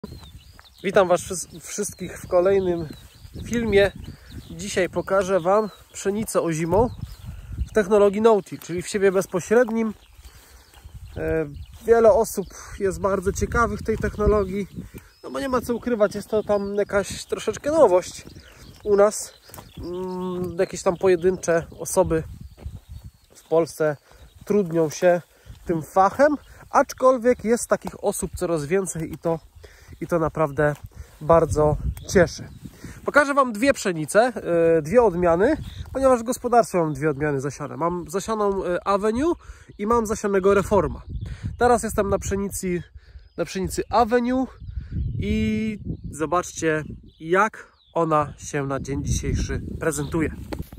Witam Was wszystkich w kolejnym filmie. Dzisiaj pokażę Wam pszenicę ozimą w technologii no-till, czyli w siebie bezpośrednim. Wiele osób jest bardzo ciekawych tej technologii, no bo nie ma co ukrywać, jest to tam jakaś troszeczkę nowość u nas. Jakieś tam pojedyncze osoby w Polsce trudnią się tym fachem, aczkolwiek jest takich osób coraz więcej i to naprawdę bardzo cieszy. Pokażę Wam dwie pszenice, dwie odmiany, ponieważ w gospodarstwie mam dwie odmiany zasiane. Mam zasianą Avenue i mam zasianego Reforma. Teraz jestem na pszenicy Avenue i zobaczcie, jak ona się na dzień dzisiejszy prezentuje.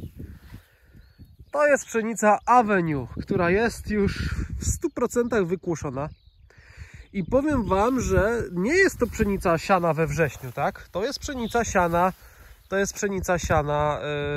To jest pszenica Avenue, która jest już w 100% wykłuszona. I powiem Wam, że nie jest to pszenica siana we wrześniu, tak? To jest pszenica siana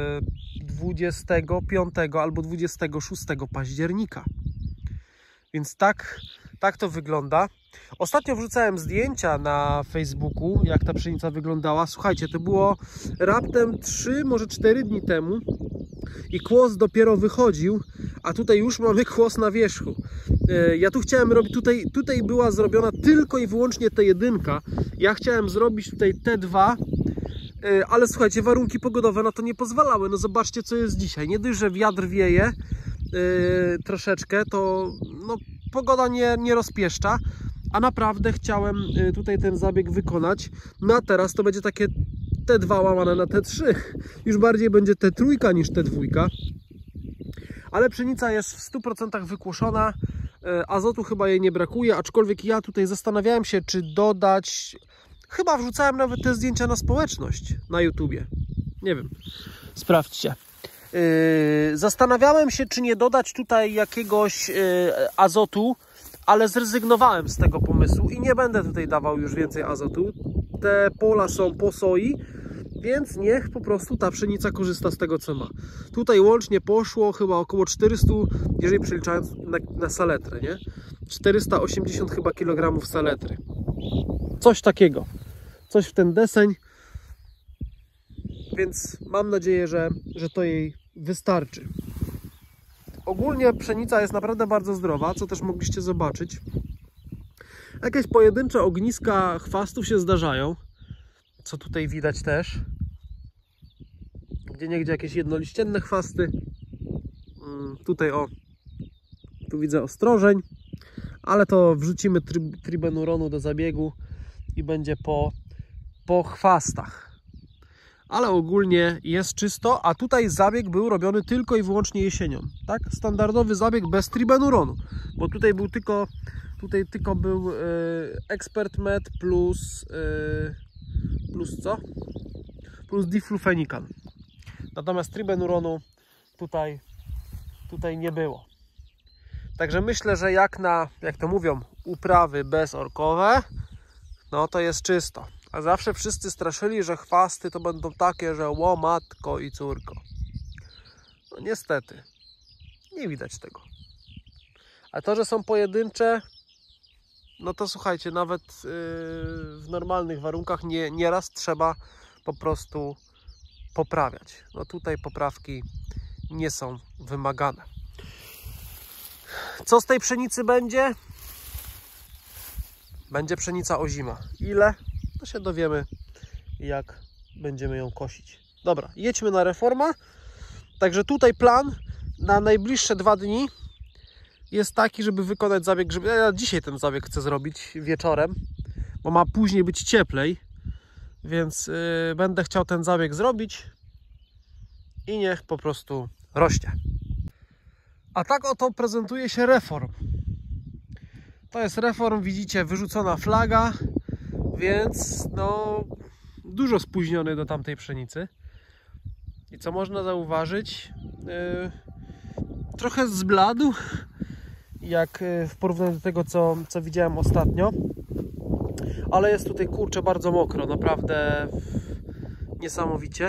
25 albo 26 października. Więc tak to wygląda. Ostatnio wrzucałem zdjęcia na Facebooku, jak ta pszenica wyglądała. Słuchajcie, to było raptem 3, może 4 dni temu i kłos dopiero wychodził, a tutaj już mamy kłos na wierzchu. Ja tu chciałem robić, tutaj była zrobiona tylko i wyłącznie T1. Ja chciałem zrobić tutaj T2, ale słuchajcie, warunki pogodowe na to nie pozwalały. No zobaczcie, co jest dzisiaj. Nie dość, że wiatr wieje troszeczkę, to no, pogoda nie rozpieszcza, a naprawdę chciałem tutaj ten zabieg wykonać. No a teraz to będzie takie T2 łamane na T3. Już bardziej będzie T3 niż T2. Ale pszenica jest w 100% wykłuszona. Azotu chyba jej nie brakuje, aczkolwiek ja tutaj zastanawiałem się, czy dodać... Chyba wrzucałem nawet te zdjęcia na społeczność, na YouTubie. Nie wiem, sprawdźcie. Zastanawiałem się, czy nie dodać tutaj jakiegoś azotu, ale zrezygnowałem z tego pomysłu i nie będę tutaj dawał już więcej azotu. Te pola są po soi, więc niech po prostu ta pszenica korzysta z tego, co ma. Tutaj łącznie poszło chyba około 400, jeżeli przeliczając na saletrę, nie? 480 chyba kilogramów saletry. Coś takiego. Coś w ten deseń. Więc mam nadzieję, że to jej wystarczy. Ogólnie pszenica jest naprawdę bardzo zdrowa, co też mogliście zobaczyć. Jakieś pojedyncze ogniska chwastów się zdarzają, co tutaj widać też. Gdzieniegdzie jakieś jednoliścienne chwasty. Tutaj tu widzę ostrożeń, ale to wrzucimy tribenuronu do zabiegu i będzie po chwastach. Ale ogólnie jest czysto, a tutaj zabieg był robiony tylko i wyłącznie jesienią, tak? Standardowy zabieg bez tribenuronu, bo tutaj tylko był Expert Med plus co? Plus diflufenican. Natomiast tribenuronu tutaj nie było. Także myślę, że jak to mówią, uprawy bezorkowe, no to jest czysto. A zawsze wszyscy straszyli, że chwasty to będą takie, że ło matko i córko. No niestety, nie widać tego. A to, że są pojedyncze, no to słuchajcie, nawet w normalnych warunkach nieraz trzeba po prostu poprawiać. No tutaj poprawki nie są wymagane. Co z tej pszenicy będzie? Będzie pszenica ozima. Ile? To się dowiemy, jak będziemy ją kosić. Dobra, jedźmy na Reforma. Także tutaj plan na najbliższe 2 dni jest taki, żeby wykonać zabieg, ja dzisiaj ten zabieg chcę zrobić wieczorem, bo ma później być cieplej, więc będę chciał ten zabieg zrobić i niech po prostu rośnie. A tak oto prezentuje się Reform. To jest Reform, widzicie, wyrzucona flaga, więc no dużo spóźniony do tamtej pszenicy. I co można zauważyć? Trochę zbladł, jak w porównaniu do tego, co widziałem ostatnio. Ale jest tutaj, kurczę, bardzo mokro, naprawdę niesamowicie.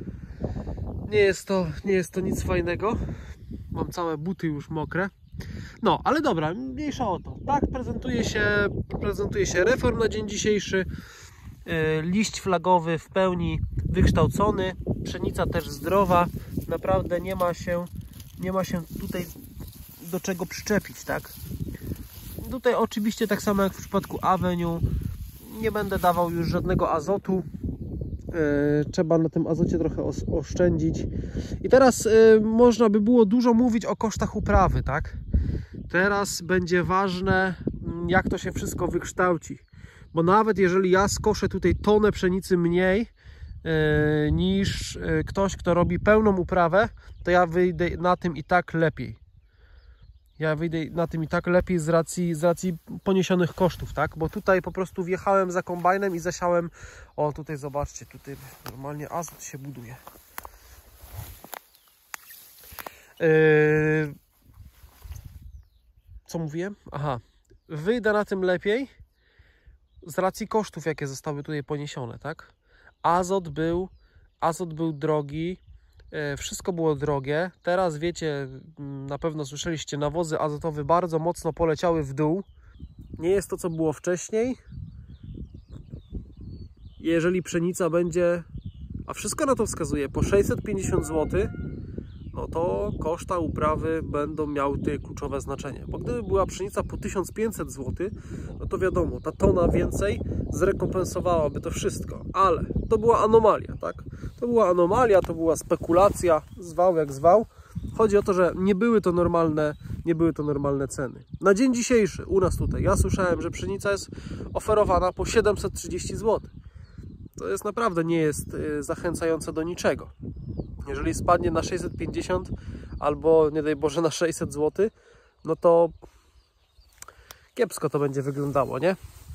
Nie jest to nic fajnego. Mam całe buty już mokre. No, ale dobra, mniejsza o to. Tak prezentuje się Reform na dzień dzisiejszy. Liść flagowy w pełni wykształcony, pszenica też zdrowa, naprawdę nie ma się tutaj do czego przyczepić, tak? Tutaj oczywiście tak samo jak w przypadku Avenue nie będę dawał już żadnego azotu. Trzeba na tym azocie trochę oszczędzić. I teraz można by było dużo mówić o kosztach uprawy, tak? Teraz będzie ważne, jak to się wszystko wykształci. Bo nawet jeżeli ja skoszę tutaj tonę pszenicy mniej niż ktoś, kto robi pełną uprawę, to ja wyjdę na tym i tak lepiej. Z racji poniesionych kosztów, tak? Bo tutaj po prostu wjechałem za kombajnem i zasiałem. O, tutaj zobaczcie, tutaj normalnie azot się buduje. Co mówiłem? Aha, wyjdę na tym lepiej z racji kosztów, jakie zostały tutaj poniesione, tak? Azot był drogi, wszystko było drogie. Teraz wiecie, na pewno słyszeliście, nawozy azotowe bardzo mocno poleciały w dół. Nie jest to, co było wcześniej. Jeżeli pszenica będzie, a wszystko na to wskazuje, po 650 zł, no to koszta uprawy będą miały tutaj kluczowe znaczenie. Bo gdyby była pszenica po 1500 zł, no to wiadomo, ta tona więcej zrekompensowałaby to wszystko. Ale to była anomalia, tak? To była anomalia, to była spekulacja, zwał jak zwał. Chodzi o to, że nie były to normalne ceny. Na dzień dzisiejszy u nas tutaj, ja słyszałem, że pszenica jest oferowana po 730 zł. To jest naprawdę nie jest zachęcające do niczego. Jeżeli spadnie na 650 albo nie daj Boże na 600 zł, no to kiepsko to będzie wyglądało, nie?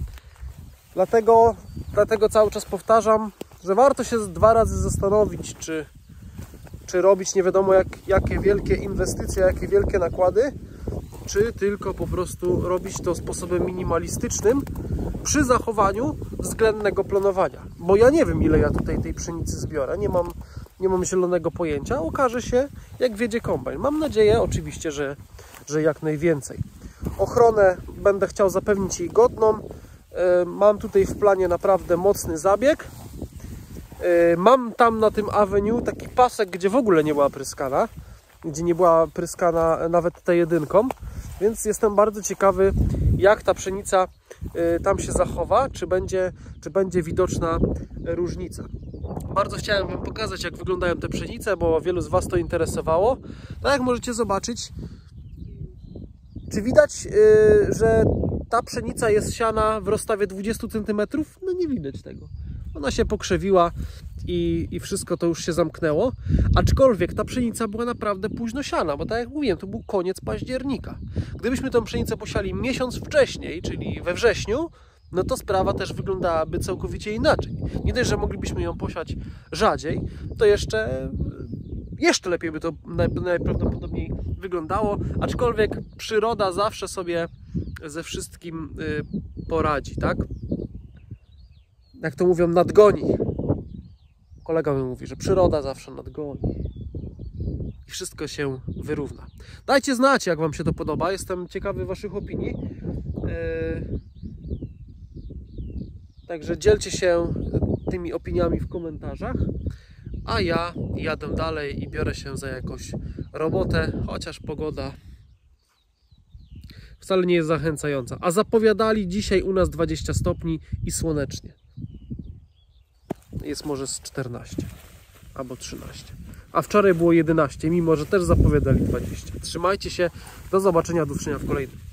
Dlatego cały czas powtarzam, że warto się 2 razy zastanowić, czy robić nie wiadomo jakie wielkie inwestycje, jakie wielkie nakłady, czy tylko po prostu robić to sposobem minimalistycznym przy zachowaniu względnego planowania. Bo ja nie wiem, ile ja tutaj tej pszenicy zbiorę, nie mam zielonego pojęcia. Okaże się, jak wjedzie kombajn. Mam nadzieję oczywiście, że jak najwięcej. Ochronę będę chciał zapewnić jej godną. Mam tutaj w planie naprawdę mocny zabieg. Mam tam na tym Avenue taki pasek, gdzie w ogóle nie była pryskana. Gdzie nie była pryskana nawet T1. Więc jestem bardzo ciekawy, jak ta pszenica tam się zachowa, czy będzie widoczna różnica. Bardzo chciałem Wam pokazać, jak wyglądają te pszenice, bo wielu z Was to interesowało. Tak jak możecie zobaczyć, czy widać, że ta pszenica jest siana w rozstawie 20 cm? No nie widać tego. Ona się pokrzewiła i wszystko to już się zamknęło. Aczkolwiek ta pszenica była naprawdę późno siana, bo tak jak mówiłem, to był koniec października. Gdybyśmy tę pszenicę posiali miesiąc wcześniej, czyli we wrześniu, no to sprawa też wyglądałaby całkowicie inaczej. Nie dość, że moglibyśmy ją posiać rzadziej, to jeszcze lepiej by to najprawdopodobniej wyglądało. Aczkolwiek przyroda zawsze sobie ze wszystkim poradzi, tak? Jak to mówią, nadgoni. Kolega mi mówi, że przyroda zawsze nadgoni. I wszystko się wyrówna. Dajcie znać, jak Wam się to podoba. Jestem ciekawy Waszych opinii. Także dzielcie się tymi opiniami w komentarzach. A ja jadę dalej i biorę się za jakąś robotę, chociaż pogoda wcale nie jest zachęcająca. A zapowiadali dzisiaj u nas 20 stopni i słonecznie. Jest może z 14 albo 13. A wczoraj było 11, mimo że też zapowiadali 20. Trzymajcie się, do zobaczenia, do usłyszenia w kolejnym.